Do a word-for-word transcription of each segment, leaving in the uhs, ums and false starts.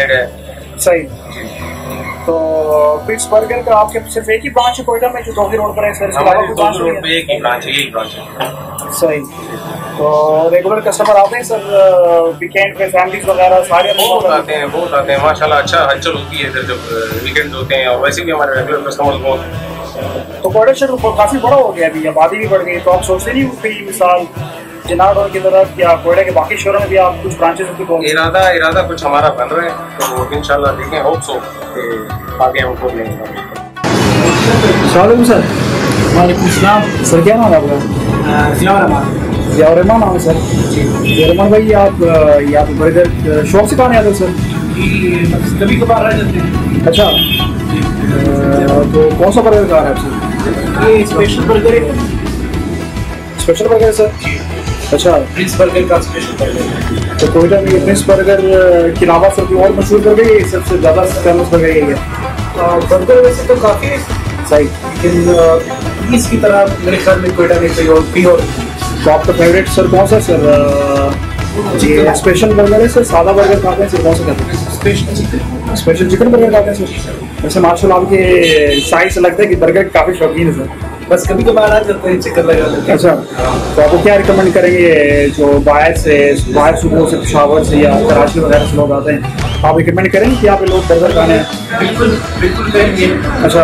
Side है। सही। तो प्रिंस बर्गर का आपके सिर्फ एक ही ब्रांच है कोयटा में जो तौहीर रोड पर है सर? हमारे तौहीर रोड पे एक ही ब्रांच है, यही ब्रांच है। सही। तो रेगुलर कस्टमर आते हैं सर वीकेंड पे, फैमिलीज वगैरह सारे? बहुत आते हैं, बहुत आते हैं माशाल्लाह। अच्छा हलचल होती है इधर जब वीकेंड होते हैं, और वैसे भी हमारे रेगुलर कस्टमर बहुत। तो कोयटा शहर काफ़ी बड़ा हो गया अभी, आबादी भी बढ़ गई, तो आप सोचते नहीं कई मिसाल जनागढ़ की तरफ या कोयटा के बाकी शहरों में भी आप कुछ ब्रांचेस होती? इरादा इरादा कुछ हमारा बन रहा है, तो इंशाल्लाह देखें, होप सो कि आगे हम खोल लेंगे। सर वालेकुम सलाम सर, क्या नाम है आपका? जिया रहमान नाम है सर। जिया रहमान भाई, आप यहाँ पे बर्गर शॉप से कहाँ आते हैं सर? कभी कभार आ जाते हैं। अच्छा, तो कौन सा बर्गर खा रहे हैं आप सर? ये स्पेशल बर्गर है। स्पेशल बर्गर है सर? अच्छा, प्रिंस बर्गर का स्पेशल बर्गर। तो कोयटा में प्रिंस बर्गर के अलावा सर कोई और मशहूर बर्गर है? सबसे ज़्यादा फेमस बर्गर यही है? बर्गर वैसे तो काफ़ी है सही, लेकिन इसकी तरह मेरे ख्याल में कोयटा में कोई और भी और। तो आपका फेवरेट सर कौन सा सर? जी स्पेशल बर्गर है सर, सादा बर्गर खाते हैं सर, कौन सा खाते हैं? Special chicken. Special chicken burger खाते हैं सर? वैसे माशाल्लाह आपके साइज से लगता है कि बर्गर काफ़ी शौकीन है सर। बस कभी कभार आ जाते हैं चिकन लगा लेते हैं। अच्छा, तो आपको क्या रिकमेंड करेंगे जो बाहर से बाहर सुबह से पेशावर से या कराची वगैरह से लोग आते हैं, आप रिकमेंड करेंगे कि यहाँ पे लोग बर्गर खाने हैं? बिल्कुल बिल्कुल करेंगे। अच्छा,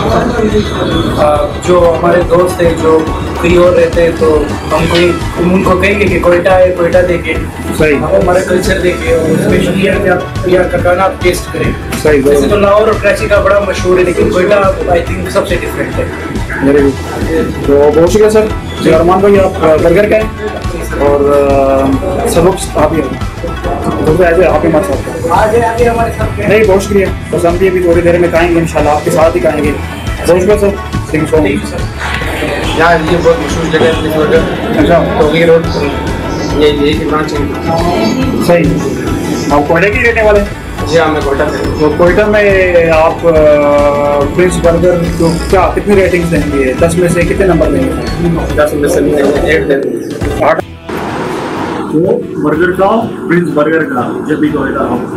जो हमारे दोस्त हैं जो कहीं और रहते हैं, तो हम कोई उनको कहेंगे कि कोयटा है, कोयटा देखे, सही, हमारा कल्चर देखे, और स्पेशली यहाँ का खाना आप टेस्ट करें। सही। वैसे तो लाहौर और कराची का बड़ा मशहूर है, लेकिन कोयटा आई थिंक सबसे डिफरेंट है। Very good. तो बहुत शुक्रिया सर। जी अरमान भाई, आप बर्गर का है और सब लोग आप ही हैं, आप ही हमारे साथ आगे आगे हमारे साथ नहीं? बहुत शुक्रिया। बस हम भी अभी थोड़ी देर में खाएंगे इंशाल्लाह, आपके साथ ही खाएंगे। बहुत शुक्रिया sir. Thank you so much. यहाँ ये बहुत मशहूर जगह है प्रिंस बर्गर। अच्छा, तौहीर रोड ये यही की ब्रांच है। सही। आप कोयटा के रहने वाले हैं? जी हाँ, मैं कोयटा से। तो कोयटा में आप प्रिंस बर्गर को क्या कितनी रेटिंग्स देंगे? दस में से कितने नंबर देंगे? दस में से एट देंगे। आठ। तो बर्गर का, प्रिंस बर्गर का जब भी कोयटा हो।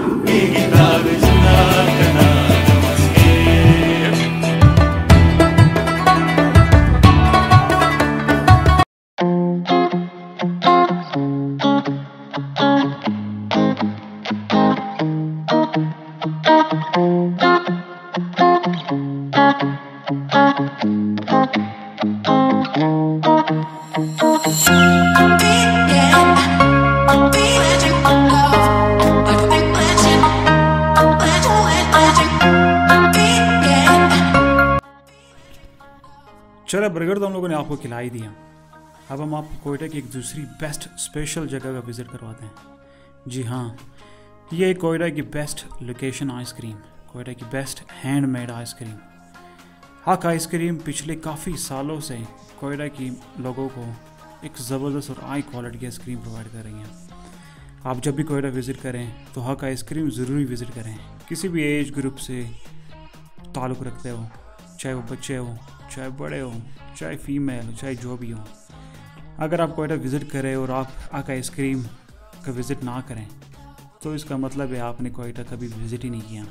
चलो बर्गर तो हम लोगों ने आपको खिला ही दिया, अब हम आपको कोयटा की एक दूसरी बेस्ट स्पेशल जगह का विज़िट करवाते हैं। जी हाँ, ये कोयटा की बेस्ट लोकेशन आइसक्रीम, कोयटा की best handmade ice cream Haq ice cream पिछले काफ़ी सालों से कोयटा की लोगों को एक ज़बरदस्त और हाई क्वालिटी की आइसक्रीम प्रोवाइड कर रही हैं। आप जब भी कोयटा विज़िट करें तो हक आइसक्रीम ज़रूरी विज़िट करें। किसी भी एज ग्रुप से ताल्लुक़ रखते हो, चाहे वो बच्चे हो, चाहे बड़े हो, चाहे फीमेल हो, चाहे जो भी हो, अगर आप कोयटा विज़िट करें और आप हक आइसक्रीम का विज़िट ना करें तो इसका मतलब है आपने कोयटा कभी विज़िट ही नहीं किया।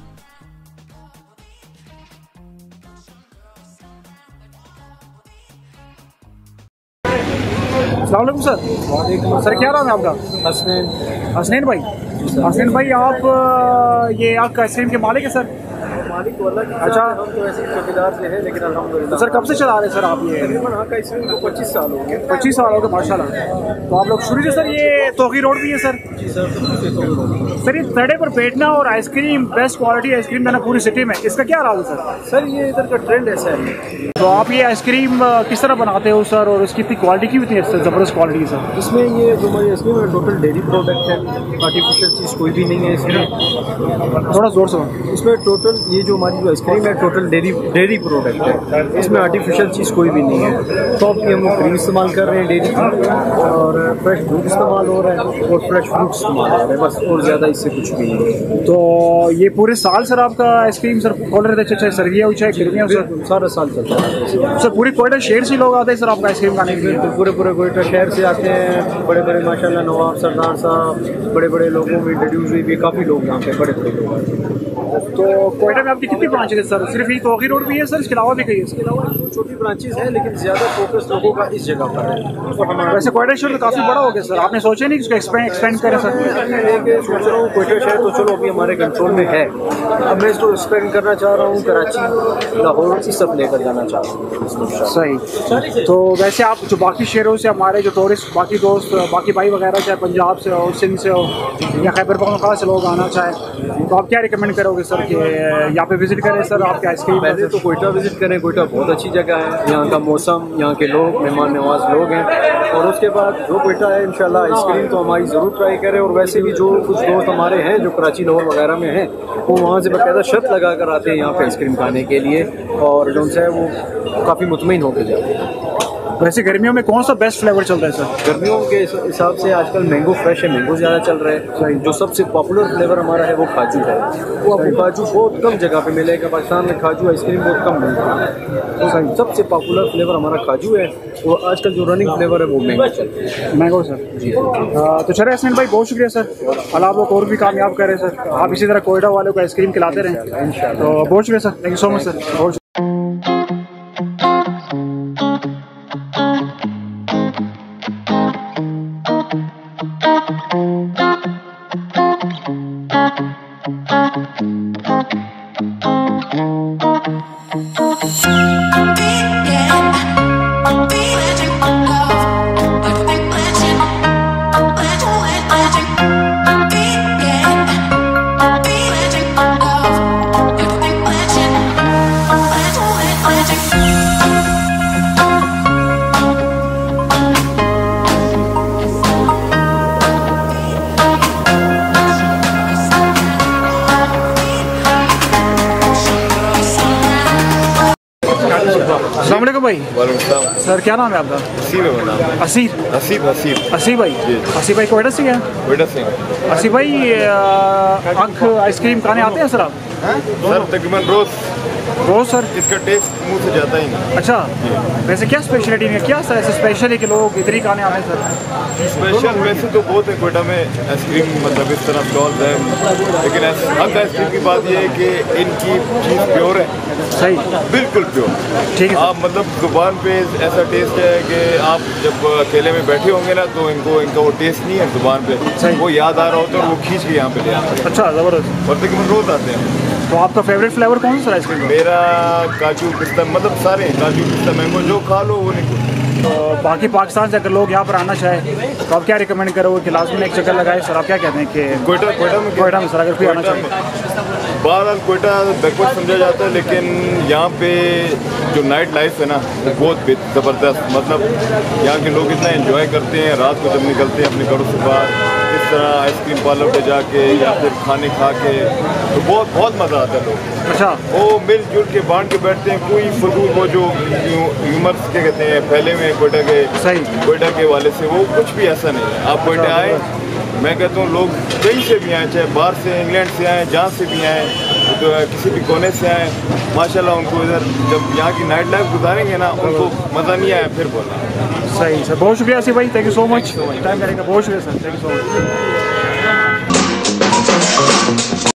अस्सलाम वालेकुम सर। वालेकुम सर, क्या नाम है आपका? हसनैन। हसनैन भाई, हसनैन भाई आप ये हक आइसक्रीम के मालिक है सर? मालिक वाला। अच्छा, हम तो ऐसे चौकीदार से हैं, लेकिन अल्हम्दुलिल्लाह। तो सर कब से चला रहे हैं सर आप ये? तकरीबन हक आइसक्रीम को पच्चीस साल हो गए। पच्चीस साल हो गए माशाल्लाह। तो आप लोग शुरू से सर ये तौहीर रोड भी है सर? जी सर, सर ये थर्डे पर बैठना और आइसक्रीम बेस्ट क्वालिटी आइसक्रीम देना पूरी सिटी में, इसका क्या राज है सर? सर ये इधर का ट्रेंड ऐसा है। तो आप ये आइसक्रीम किस तरह बनाते हो सर, और इसकी इतनी क्वालिटी की इतनी ज़बरदस्त क्वालिटी है सर? इसमें ये जो हमारी आइसक्रीम है टोटल डेयरी प्रोडक्ट है, आर्टिफिशियल चीज़ कोई भी नहीं है इसमें। थोड़ा जोर से। इसमें टोटल ये जो हमारी जो आइसक्रीम है टोटल डेयरी डेयरी प्रोडक्ट है, इसमें आर्टिफिशियल चीज़ कोई भी नहीं है। टॉप की हम क्रीम इस्तेमाल कर रहे हैं डेयरी की, और फ्रेश दूध इस्तेमाल हो रहा है और फ्रेश फ्रूट इस्तेमाल हो रहा है, बस और ज़्यादा इससे कुछ भी नहीं है। तो ये पूरे साल सर आपका आइसक्रीम सर खोल रहे थे, चाहे सर्दियाँ हो चाहे गर्मियाँ हो सर? सारा साल चलता है सर। पूरे कोयटा शहर से लोग आते हैं सर आपका आइसक्रीम खाने के लिए? तो पूरे पूरे कोयटा शहर से आते हैं, बड़े बड़े माशाल्लाह नवाब सरदार साहब, बड़े बड़े लोगों में इंट्रोड्यूस हुई भी काफ़ी लोग यहाँ पे, बड़े बड़े लोग हैं। तो कोयटा में आपकी कितनी ब्रांचेज है सर? सिर्फ ये तोकी रोड भी है सर, इसके अलावा भी कहीं है? इसके अलावा छोटी ब्रांचेस हैं, लेकिन ज़्यादा फोकस लोगों का इस जगह पर है। तो हमारा वैसे कोयटा शहर तो काफ़ी बड़ा हो गया सर, आपने सोचा नहीं कि इसको एक्सपेंड एक्सपेंड करें सर? मैं सोच रहा हूँ कोयटा शहर तो चलो अभी हमारे कंट्रोल में है, अब मैं इसको एक्सपेंड करना चाह रहा हूँ, कराची लाहौर इस सब लेकर जाना चाह रहा हूँ। सही। तो वैसे आप जो बाकी शहरों से हमारे जो टूरिस्ट बाकी दोस्त बाकी भाई वगैरह चाहे पंजाब से हो, सिंध से हो या खैबर पख्तूनख्वा से लोग आना चाहे तो आप क्या रिकमेंड करोगे सर कि यहाँ पे विजिट करें सर आपके आइसक्रीम? पहले तो कोयटा विजिट करें, कोयटा बहुत अच्छी जगह है, यहाँ का मौसम, यहाँ के लोग मेहमान नवाज लोग हैं, और उसके बाद जो कोयटा है इंशाल्लाह आइसक्रीम तो हमारी ज़रूर ट्राई करें। और वैसे भी जो कुछ दोस्त हमारे हैं जो कराची लाहौर वगैरह में हैं, वो वहाँ से बाकायदा शर्त लगा कर आते हैं यहाँ पे आइसक्रीम खाने के लिए, और जो है वो काफ़ी मुतमईन होकर जाते हैं। वैसे गर्मियों में कौन सा बेस्ट फ्लेवर चलता है सर? गर्मियों के हिसाब से आजकल मैंगो फ्रेश है, मैंगो ज़्यादा चल रहा है। जो सबसे पॉपुलर फ्लेवर हमारा है वो काजू है, वो आपको काजू बहुत कम जगह पे मिलेगा, पाकिस्तान में काजू आइसक्रीम बहुत कम मिलता है, तो सबसे पॉपुलर फ्लेवर हमारा काजू है, और आजकल जो रनिंग फ्लेवर है वो मैंगो चलता है। मैंगो सर जी। आ, तो चले हसन भाई, बहुत शुक्रिया सर, अल्लाह आप लोग और भी कामयाब करें सर, आप इसी तरह कोयटा वालों को आइसक्रीम खिलाते रहें। तो बहुत शुक्रिया sir, thank you so much sir, बहुत अस्सलाम वालेकुम भाई। वालेकुम सर क्या नाम है आपका? असीर है मेरा नाम। असीर? असीर असीर असीर भाई। असीर भाई कोयटा से क्या? कोयटा से। असीर भाई हक आइसक्रीम खाने आते हैं सर आप? सर तकरीबन रोज रोज सर? इसका टेस्ट मुंह से जाता ही नहीं। अच्छा, वैसे क्या स्पेशलिटी है, क्या सर ऐसा स्पेशल है कि लोग इधर ही खाने आते हैं सर? स्पेशल वैसे तो बहुत है कोयटा में आइसक्रीम, मतलब इस तरह स्टॉल्स हैं, लेकिन हक आइसक्रीम की बात यह है कि इनकी चीज़ प्योर है। सही, बिल्कुल प्योर। ठीक है। आप मतलब जुबान पे ऐसा टेस्ट है कि आप जब अकेले में बैठे होंगे ना तो इनको इनका वो टेस्ट नहीं है जुबान पे, वो याद आ रहा होता है और वो खींच के यहाँ पे ले आते हैं। अच्छा, ज़बरदस्त। और तकरीबन रोज आते हैं। तो आपका फेवरेट फ्लेवर कौन सा सर आइसक्रीम? मेरा काजू पिस्ता, मतलब सारे काजू पिस्ता मैंगो जो खा लो वो नहीं। तो बाकी पाकिस्तान से अगर लोग यहाँ पर आना चाहे तो आप क्या रिकमेंड करोगे कि लाजमी एक चक्कर लगाए सर? आप क्या कहते हैं कि कोयटा कोयटा में कोयटा में सर अगर कोई आना चाहे? बहरहाल कोयटा बैकवर्ड समझा जाता है, लेकिन यहाँ पे जो नाइट लाइफ है ना वो बहुत ज़बरदस्त, मतलब यहाँ के लोग इतना एंजॉय करते हैं रात को जब निकलते हैं अपने घरों से बाहर, इस तरह आइसक्रीम पार्लर पे जाके या फिर खाने खा के, तो बहुत बहुत मज़ा आता है लोग। अच्छा, वो मिलजुल के बांध के बैठते हैं, कोई फजूल वो जो ह्यूमर्स के कहते हैं फैले हुए कोयटा के, सही कोयटा के वाले से वो कुछ भी ऐसा नहीं है। आप कोयटा आए, मैं कहता हूँ लोग कहीं से भी आए, चाहे बाहर से इंग्लैंड से आए, जहाँ से भी आए, तो किसी भी कोने से आए, माशाल्लाह उनको इधर जब यहाँ की नाइट लाइफ गुजारेंगे ना उनको मज़ा नहीं आया फिर बोलना। सही सर, बहुत शुक्रिया सी भाई, thank you so much time करने का, बहुत शुक्रिया sir, thank you so much.